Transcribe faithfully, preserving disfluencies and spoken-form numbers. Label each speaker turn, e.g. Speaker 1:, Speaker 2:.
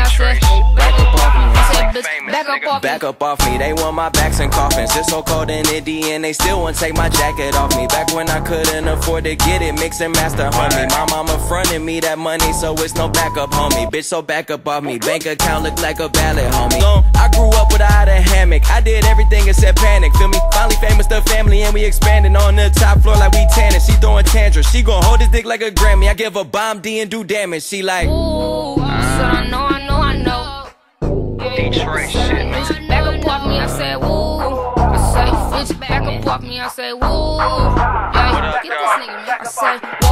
Speaker 1: I said, back up off me. I said, bitch, back up off me.
Speaker 2: Back up off me, they want my backs and coffins. It's so cold in Indy and they still won't take my jacket off me. Back when I couldn't afford to get it, mix and master, homie. My mama fronted me that money, so it's no backup, homie. Bitch, so back up off me. Bank account look like a ballot, homie. I grew up without a hammock. I did everything except panic, feel me? Finally famous, the family, and we expanding on the top floor like we tanning. She throwing tantrums, she gon' hold this dick like a Grammy. I give her bomb D and do damage. She like,
Speaker 1: ooh, I said, I know, I know, I know.
Speaker 3: Detroit shit, man.
Speaker 1: Bitch, back up off me. I said, woo. I say, bitch, back up off me. I say, woo. Yeah, get this nigga, man. I say.